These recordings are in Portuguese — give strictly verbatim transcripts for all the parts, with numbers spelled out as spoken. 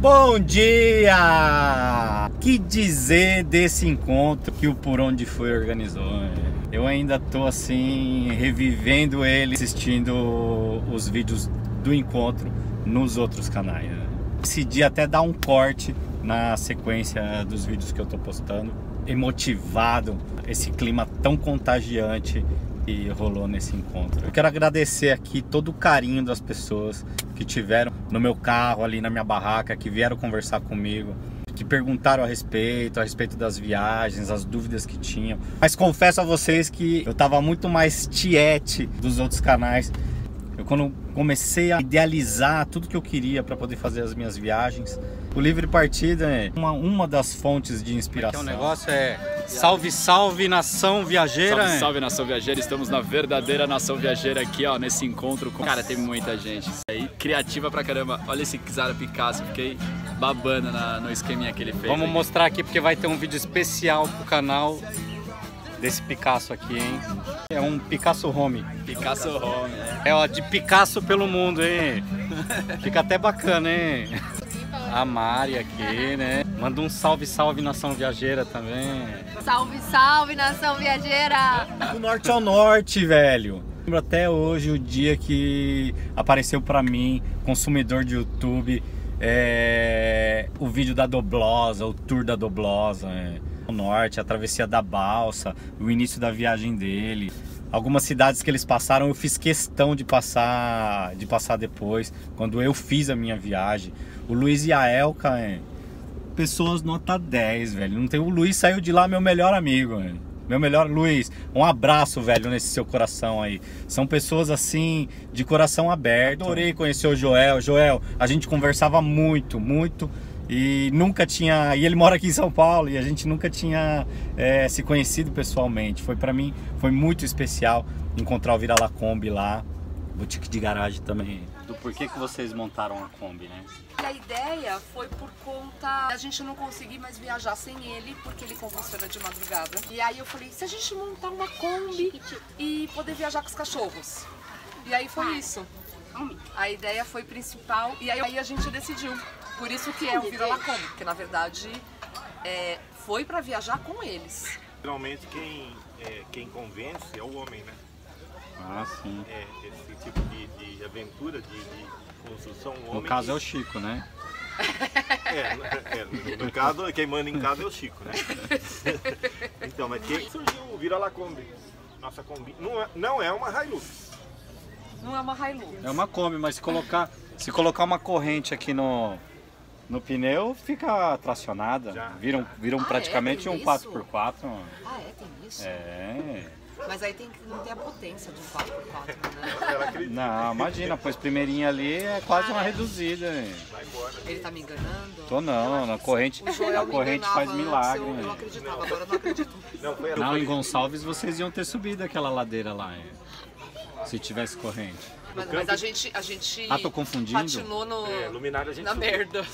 Bom dia! Que dizer desse encontro que o Por Onde Fui organizou? Eu ainda tô assim, revivendo ele, assistindo os vídeos do encontro nos outros canais. Decidi até dar um corte na sequência dos vídeos que eu tô postando, emotivado, esse clima tão contagiante que rolou nesse encontro. Eu quero agradecer aqui todo o carinho das pessoas que tiveram no meu carro, ali na minha barraca, que vieram conversar comigo, que perguntaram a respeito, a respeito das viagens, as dúvidas que tinham. Mas confesso a vocês que eu tava muito mais tiete dos outros canais. Eu, quando comecei a idealizar tudo que eu queria para poder fazer as minhas viagens, o Livre Partida é uma, uma das fontes de inspiração. Aqui é o negócio é salve, salve, nação viajeira. Salve, salve, nação viajeira. Estamos na verdadeira nação viajeira aqui, ó, nesse encontro com... Cara, tem muita gente aí, criativa pra caramba. Olha esse Zara Picasso, fiquei babando na, no esqueminha que ele fez. Vamos aqui. mostrar aqui porque vai ter um vídeo especial pro canal desse Picasso aqui, hein? É um Picasso Home. Picasso Home, né? É, ó, de Picasso pelo mundo, hein? Fica até bacana, hein? A Mari aqui, né? Manda um salve, salve, nação viajeira também. Salve, salve, nação viajeira! Do norte ao norte, velho. Lembro até hoje o dia que apareceu pra mim, consumidor de YouTube, é... o vídeo da Doblosa, o tour da Doblosa, é... o norte, a travessia da balsa, o início da viagem dele. Algumas cidades que eles passaram eu fiz questão de passar, de passar depois, quando eu fiz a minha viagem. O Luiz e a Elka, é... pessoas nota dez, velho. Não tem... O Luiz saiu de lá meu melhor amigo, velho. Meu melhor, Luiz, um abraço, velho, nesse seu coração aí. São pessoas assim, de coração aberto. Adorei conhecer o Joel. Joel, a gente conversava muito, muito. E nunca tinha... E ele mora aqui em São Paulo e a gente nunca tinha é, se conhecido pessoalmente. Foi pra mim, foi muito especial encontrar o Vira La Kombi lá. Boutique de garagem também. Do porquê que vocês montaram a Kombi, né? A ideia foi por conta da gente não conseguir mais viajar sem ele, porque ele convulsiona de madrugada. E aí eu falei, se a gente montar uma Kombi e poder viajar com os cachorros? E aí foi isso. A ideia foi principal e aí a gente decidiu. Por isso que é o Vira La Kombi, porque na verdade é, foi para viajar com eles. Geralmente quem, é, quem convence é o homem, né? Ah, sim. É, esse tipo de, de aventura, de, de construção, o homem... No caso que... é o Chico, né? É, é no, no caso, quem manda em casa é o Chico, né? Então, mas quem surgiu o Vira La Kombi? Nossa Kombi não é, não é uma Hilux. Não é uma Hilux. É uma Kombi, mas se colocar, se colocar uma corrente aqui no, no pneu, fica tracionada. Já, viram já. viram Ah, praticamente é? um Tem quatro isso? por quatro. Ah, é? Tem isso? É. Mas aí tem que não ter a potência de um quatro por quatro, né? Ela acredita. Não, imagina, pois primeirinha ali é quase uma reduzida. Hein? Vai embora. Ele tá me enganando? Tô não, na corrente, O Joel a me corrente enganava faz antes, milagre. Eu, eu hein? acreditava, agora eu não acredito. Não, foi Não, em Gonçalves vocês iam ter subido aquela ladeira lá, hein? Se tivesse corrente. Mas, mas a gente, a gente Ah, tô confundindo? patinou no, É, luminária a gente na subiu. merda.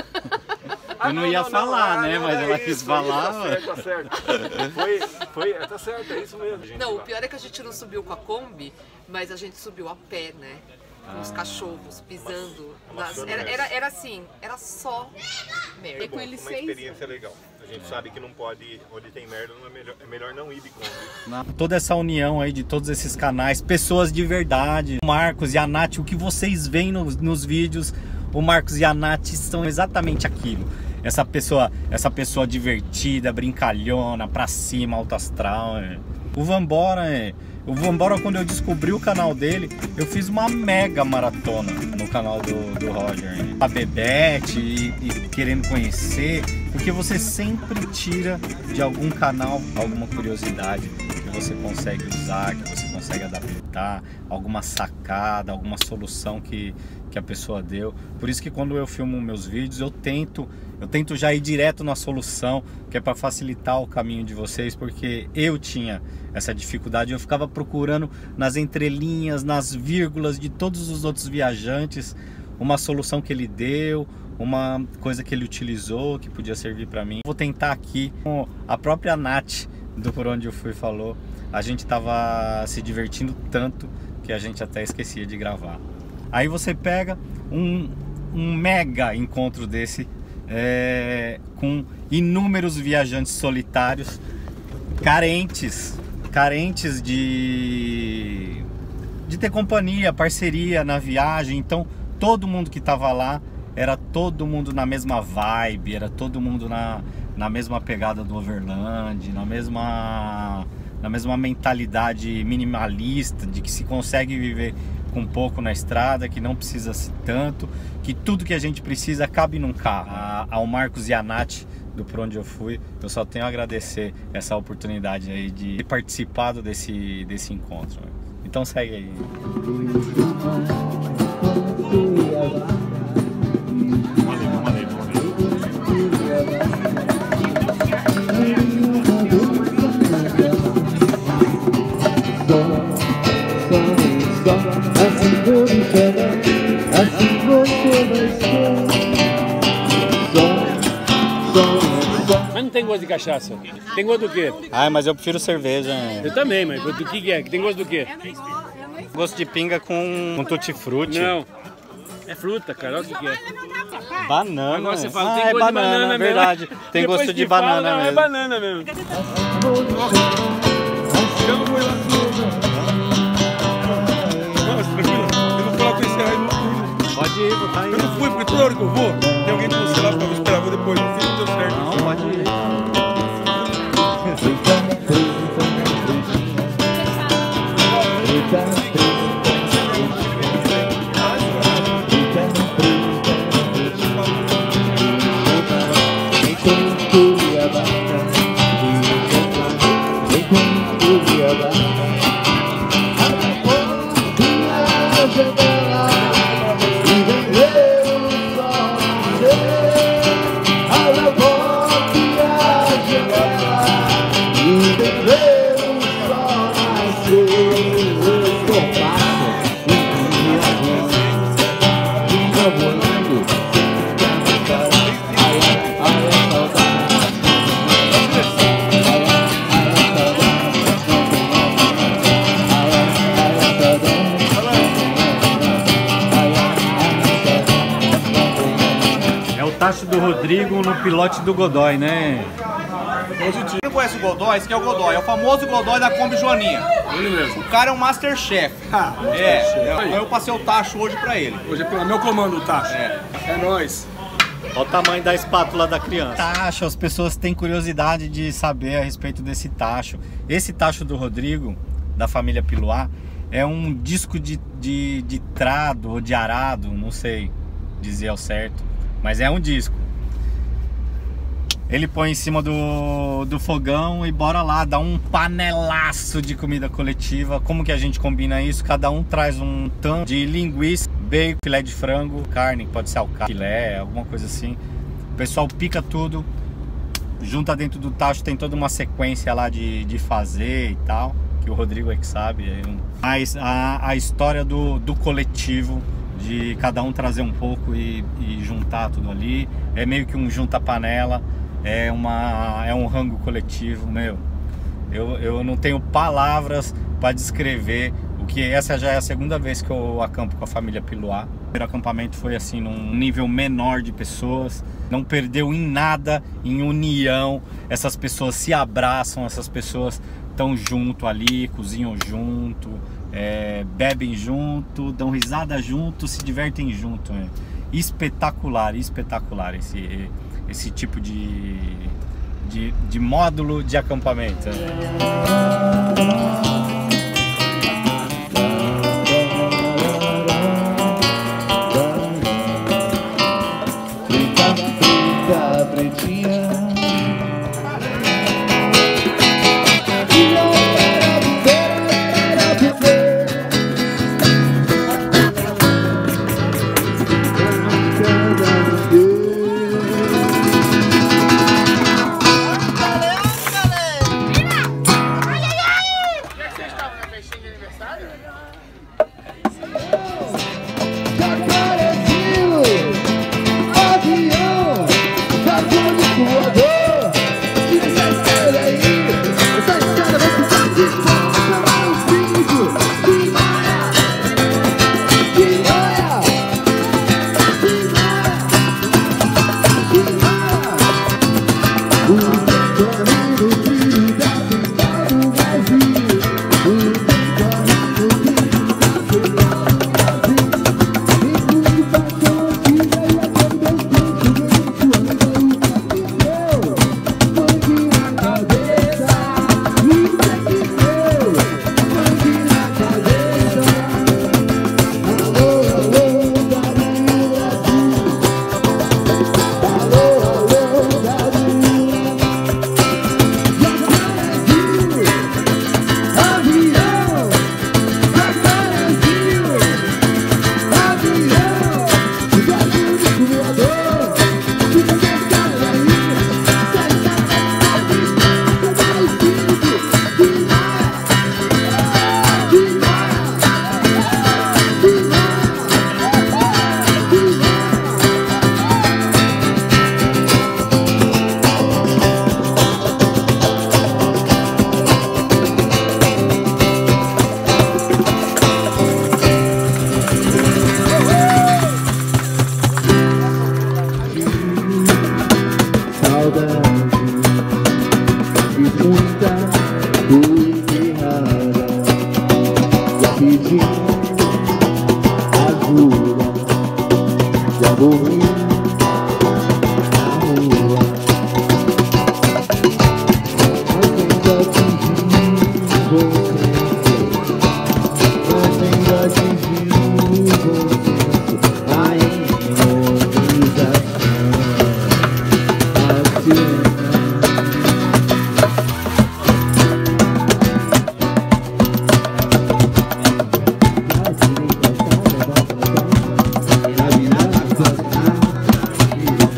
Ah, Eu não ia falar, ah, né? não, Mas é ela isso, quis isso, falar. Tá certo, tá certo. Foi, foi, é, tá certo, é isso mesmo. gente. Não, o pior é que a gente não subiu com a Kombi, mas a gente subiu a pé, né? Com os cachorros, pisando. nas- Era, era, era assim, era só merda. É bom, uma experiência legal. A gente sabe que não pode, onde tem merda, não é, melhor, é melhor não ir de Kombi. Na- Toda essa união aí de todos esses canais, pessoas de verdade. O Marcos e a Nath, o que vocês veem nos, nos vídeos, o Marcos e a Nath são exatamente aquilo. Essa pessoa, essa pessoa divertida, brincalhona, pra cima, alto astral. É. O Vambora, é. O Vambora, quando eu descobri o canal dele, eu fiz uma mega maratona no canal do, do Roger. É. A Bebete e, e querendo conhecer, porque você sempre tira de algum canal alguma curiosidade que você consegue usar, que você consegue adaptar, alguma sacada, alguma solução que, que a pessoa deu. Por isso que quando eu filmo meus vídeos, eu tento, eu tento já ir direto na solução, que é para facilitar o caminho de vocês, porque eu tinha essa dificuldade, eu ficava procurando nas entrelinhas, nas vírgulas de todos os outros viajantes, uma solução que ele deu, uma coisa que ele utilizou, que podia servir para mim. Vou tentar aqui, com a própria Nath do Por Onde Eu Fui falou, a gente tava se divertindo tanto que a gente até esquecia de gravar. Aí você pega um, um mega encontro desse, é, com inúmeros viajantes solitários, carentes, carentes de, de ter companhia, parceria na viagem. Então todo mundo que estava lá era todo mundo na mesma vibe, era todo mundo na, na mesma pegada do Overland, na mesma, na mesma mentalidade minimalista, de que se consegue viver com pouco na estrada, que não precisa tanto, que tudo que a gente precisa cabe num carro. A, ao Marcos e a Nath, do Por Onde Eu Fui, eu só tenho a agradecer essa oportunidade aí de ter participado desse, desse encontro. Então segue aí. Mas não tem gosto de cachaça. Tem gosto do quê? Ah, mas eu prefiro cerveja. Eu também, mas do que é? Tem gosto do quê? Gosto de pinga com, com tutti-frutti. Não. É fruta, cara. Olha o que, que é. Banana. Agora você fala, ah, tem é gosto banana, de banana é verdade. mesmo. Tem Depois gosto de que fala, banana não, mesmo. é banana mesmo. Nossa, tranquilo. Eu vou falar com esse aí. Pode ir, vou tá aí. Eu não fui, porque toda hora que eu vou, tem alguém que você lá pra me esperar, vou depois. Não fiz, não deu certo. Não, pode ir. Tacho do Rodrigo no pilote do Godoy, né? Quem conhece o Godoy, esse que é o Godoy, é o famoso Godoy da Kombi Joaninha. Ele mesmo. O cara é um Masterchef. É, eu, eu passei o tacho hoje pra ele. Hoje é pelo meu comando, Tacho. É. É nóis. Olha o tamanho da espátula da criança. Tacho, as pessoas têm curiosidade de saber a respeito desse tacho. Esse tacho do Rodrigo, da família Piluá, é um disco de, de, de trado ou de arado, não sei dizer ao certo, mas é um disco. Ele põe em cima do, do fogão e bora lá, dá um panelaço de comida coletiva. Como que a gente combina isso? Cada um traz um tanto de linguiça, bacon, filé de frango, carne, pode ser alcatra, filé, alguma coisa assim. O pessoal pica tudo, junta dentro do tacho, tem toda uma sequência lá de, de fazer e tal, que o Rodrigo é que sabe. Mas a, a história do, do coletivo, de cada um trazer um pouco e, e juntar tudo ali, é meio que um junta-panela. É, uma, é um rango coletivo, meu. Eu, eu não tenho palavras para descrever o que. Essa já é a segunda vez que eu acampo com a família Piluá. O primeiro acampamento foi assim, num nível menor de pessoas. Não perdeu em nada, em união. Essas pessoas se abraçam, essas pessoas estão junto ali, cozinham junto, é, bebem junto, dão risada junto, se divertem junto. É. Espetacular, espetacular esse. esse tipo de, de, de módulo de acampamento. Avião, tá tudo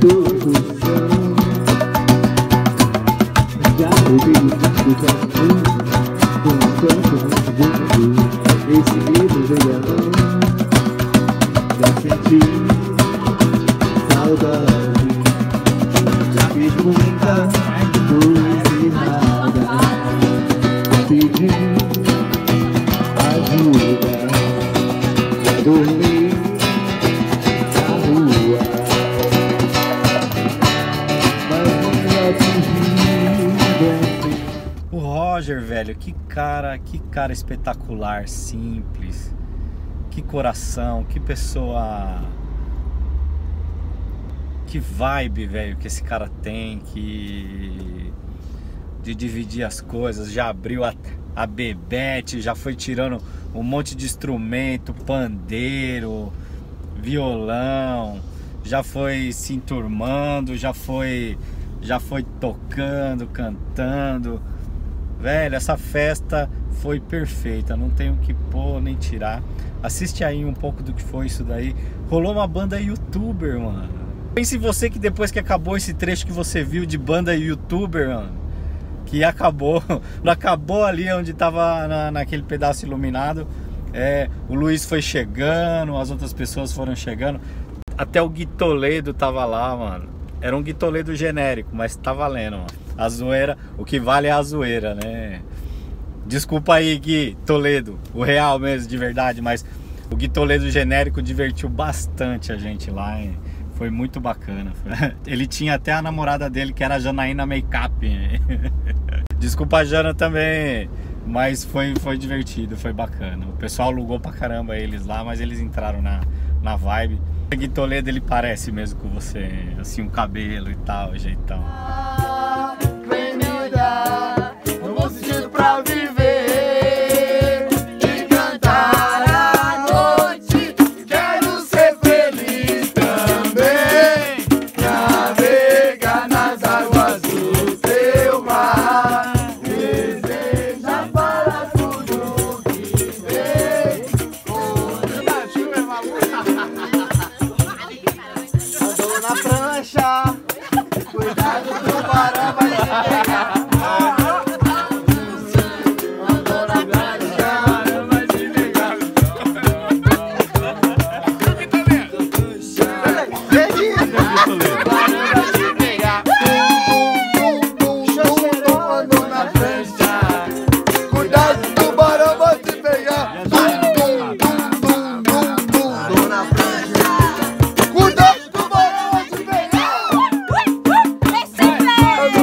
Já ouvi com um canto muito bonito. Esse livro veio à mão. Já senti saudade. Já fiz muita coisa errada. Já pedi ajuda pra dormir na rua. Mas nunca atingi você. O Roger, velho, que cara, que cara espetacular, simples. Que coração, que pessoa. Que vibe, velho, que esse cara tem, que de dividir as coisas, já abriu a, a bebete, já foi tirando um monte de instrumento, pandeiro, violão, já foi se enturmando, já foi, já foi tocando, cantando. Velho, essa festa foi perfeita, não tenho o que pôr nem tirar. Assiste aí um pouco do que foi isso daí. Rolou uma banda youtuber, mano. Pense você que depois que acabou esse trecho que você viu de banda youtuber, mano, que acabou, não acabou ali onde tava na, naquele pedaço iluminado. É, o Luiz foi chegando, as outras pessoas foram chegando. Até o Gui Toledo tava lá, mano. Era um Gui Toledo genérico, mas tá valendo, mano. A zoeira, o que vale é a zoeira, né? Desculpa aí, Gui Toledo, o real mesmo, de verdade, mas o Gui Toledo genérico divertiu bastante a gente lá, hein? Foi muito bacana. Ele tinha até a namorada dele, que era a Janaína Makeup. Desculpa a Jana também, mas foi, foi divertido, foi bacana. O pessoal alugou pra caramba eles lá, mas eles entraram na, na vibe. O Gui Toledo, ele parece mesmo com você, assim, o cabelo e tal, o jeitão. Vem me dar um bom sentido pra viver e cantar a noite. Quero ser feliz também, navegar nas águas do teu mar. Deseja para tudo que vem. Andou na prancha, cuidado do tubarão vai te pegar. Andou na prancha, vai te pegar. Andou na prancha, cuidado do tubarão vai te pegar. Andou na prancha, cuidado do tubarão vai te pegar.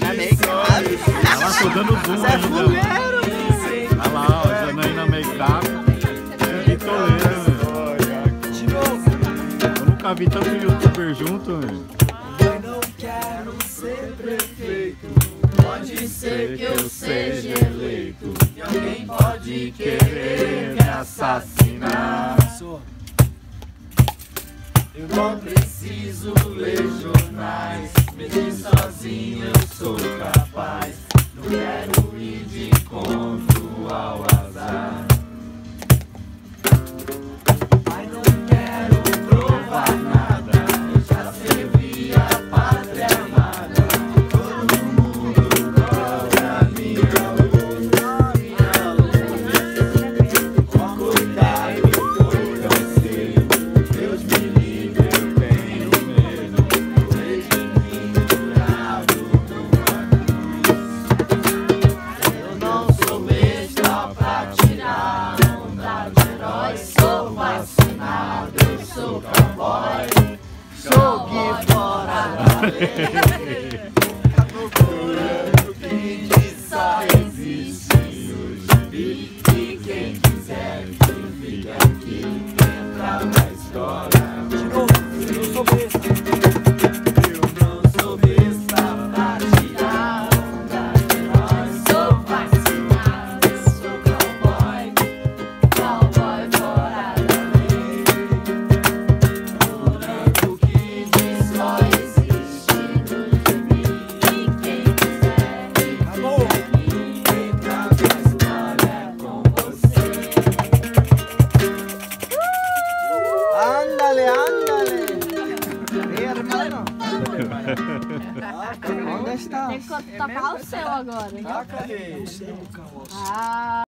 Olha lá, tô dando zoom ainda. Olha lá, ó, Janaína Makeup. Que toleiro, velho. Eu nunca vi tanto youtuber junto, velho. Eu não quero ser prefeito. Pode ser que eu seja eleito. E alguém pode querer me assassinar. Eu não preciso ler jornais. Mesmo sozinho eu sou capaz. Não quero ir de encontro ao azar. Mas não quero provar nada. Eu já servi a pátria amada. Todo mundo cobra minha luz. Minha luz. Com cuidado eu cansei. Deus me livre, eu tenho medo. Vejo pendurado numa cruz. Eu não sou besta pra tirar onda de herói. Sou vacinado, eu sou cowboy. Jogue fora da lei. Procurando que só existe hoje. E quem quiser que fique aqui, entra na história. De novo, eu não sou besta. Eu não sou besta pra tirar onda de herói. Sou vacinado, sou cowboy. Cowboy fora da lei. Procurando que só existe no gibi. E quem quiser fique aqui, entra na história com você. Ándale, ándale. Ei, hermano. Onde está? Tem que tocar o seu agora. Ah, cadê? Ah.